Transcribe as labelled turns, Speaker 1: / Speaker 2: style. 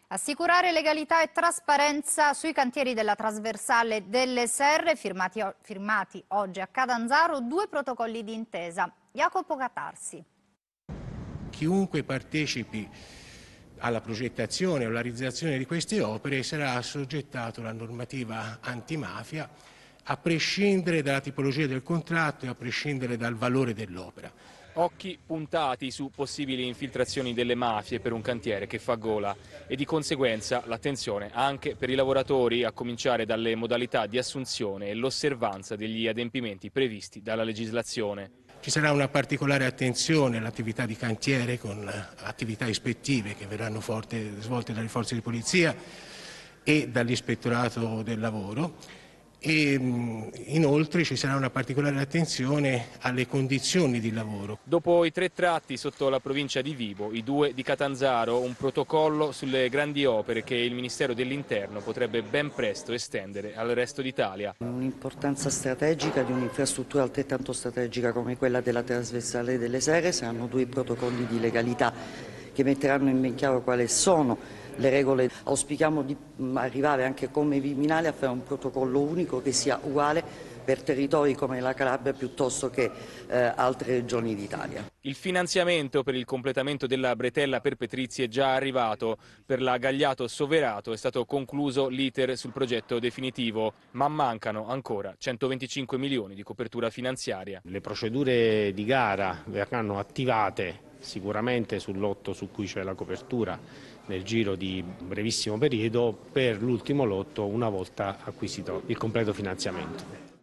Speaker 1: Assicurare legalità e trasparenza sui cantieri della trasversale delle Serre, firmati oggi a Catanzaro due protocolli d'intesa. Jacopo Catarsi.
Speaker 2: Chiunque partecipi alla progettazione o alla realizzazione di queste opere sarà assoggettato alla normativa antimafia, a prescindere dalla tipologia del contratto e a prescindere dal valore dell'opera.
Speaker 3: Occhi puntati su possibili infiltrazioni delle mafie per un cantiere che fa gola e di conseguenza l'attenzione anche per i lavoratori, a cominciare dalle modalità di assunzione e l'osservanza degli adempimenti previsti dalla legislazione.
Speaker 2: Ci sarà una particolare attenzione all'attività di cantiere con attività ispettive che verranno svolte dalle forze di polizia e dall'Ispettorato del Lavoro. E inoltre ci sarà una particolare attenzione alle condizioni di lavoro.
Speaker 3: Dopo i 3 tratti sotto la provincia di Vibo, i 2 di Catanzaro, un protocollo sulle grandi opere che il Ministero dell'Interno potrebbe ben presto estendere al resto d'Italia.
Speaker 4: Un'importanza strategica di un'infrastruttura altrettanto strategica come quella della trasversale delle Serre saranno 2 protocolli di legalità che metteranno in ben chiaro quali sono le regole. Auspichiamo di arrivare anche come Viminale a fare un protocollo unico che sia uguale per territori come la Calabria piuttosto che altre regioni d'Italia.
Speaker 3: Il finanziamento per il completamento della bretella per Petrizzi è già arrivato. Per la Gagliato-Soverato è stato concluso l'iter sul progetto definitivo, ma mancano ancora 125 milioni di copertura finanziaria.
Speaker 5: Le procedure di gara verranno attivate sicuramente sul lotto su cui c'è la copertura nel giro di brevissimo periodo, per l'ultimo lotto una volta acquisito il completo finanziamento.